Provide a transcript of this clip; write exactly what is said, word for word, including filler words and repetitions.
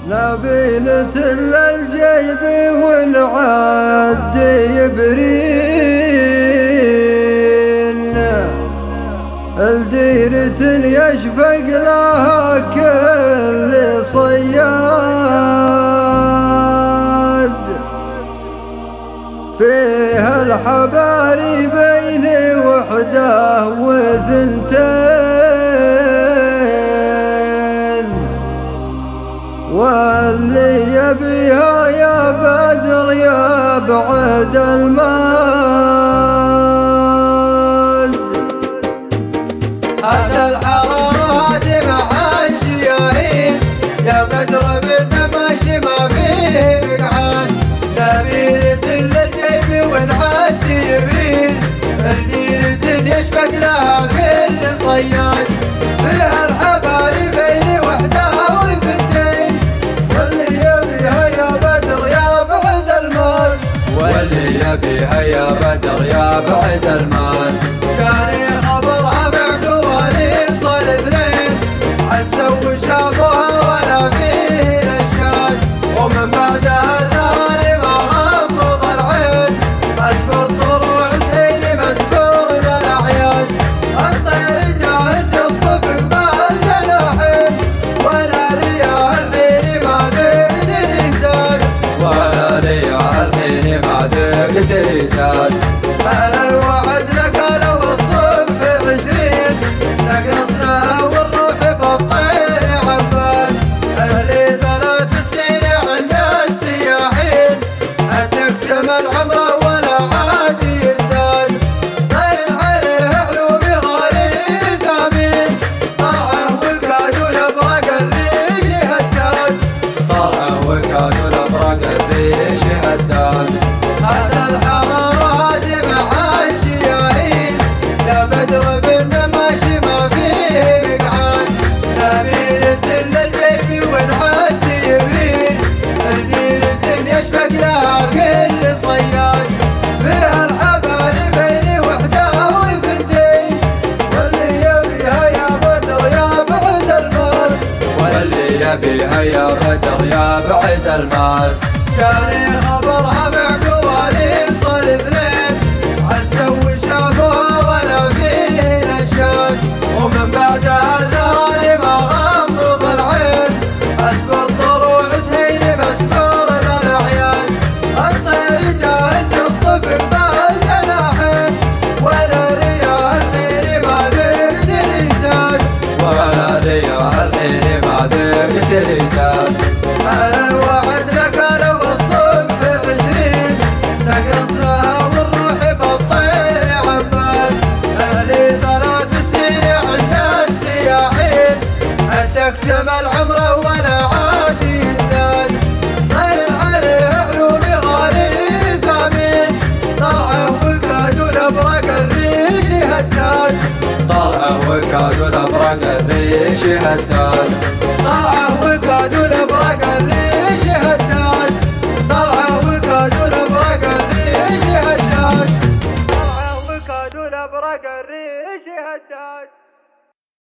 نبيلة للجيب والعد يبرين، الديرة يشفق لها كل صياد، فيها الحباري بين وحده وثنتين، واللي يبيها يا بدر يا بعد الماد. هذا الحرار هادم عالشياهين، يا بدر بالدمشق ما فيه مقعد، نبيلة للجيب والعد يبين، الديرة يشفق لها كل صياد، فيها الحباري بين وحده وثنتين، واللي يبيها يا بدر يا بعد المال، واللي يبيها يا بدر يا بعد المال. كان خبرها معقول يصل اثنين، عسوا وشافوها ولا فيه نشاد، ومن بعدها زهر ما غمض العين، مسبور طلوع سيلي مسبور ذا الاعياد، الطير جاهز يصطف قبال جناحين، ولا رياح الحين ما تقدر زاد، ولا رياح الحين ما تقدر زاد. انا الوعد لك لو الصبح عشرين، نقصناها والروح بالطير عباد، اهلي ثلاث سنين عند السياحين، حتكتمل عمره ولا عاد يزداد، طير عليه علو بغالي ثمين، طلعه وكاد والابرق الريش هداد، طلعه وكاد والابرق الريش هداد. هذا الحرار هادم عالشياهين، يا بدر بالدمشق ما فيه مقعد، نبيلة للجيب والعد يبين، الديرة يشفق لها كل صياد، فيها الحباري بين وحده وثنتين، واللي يبيها يا بدر يا بعد المال، واللي يبيها يا بدر يا بعد المال. كان خبرها معقول يصل اثنين، عسوا وشافوها ولا فيه نشاد، ومن بعدها زهر ما غمض العين، مسبور طلوع سيلي مسبور ذا الاعياد، الطير جاهز يصطف قبال جناحين، ولا رياح الحين ما تقدر يزاد، ولا رياح الحين ما تقدر زاد. انا الوعد لك لو الصبح عشرين، نقصناها والروح بالطير عباد، اهلي ثلاث سنين عند السياحين، حتى اكتمل عمره ولا عاد يزداد، طير عليه علو بغالي ثمين، طلعه وكاد والابرق الريش هداد، طلعه وكاد والابرق الريش هداد.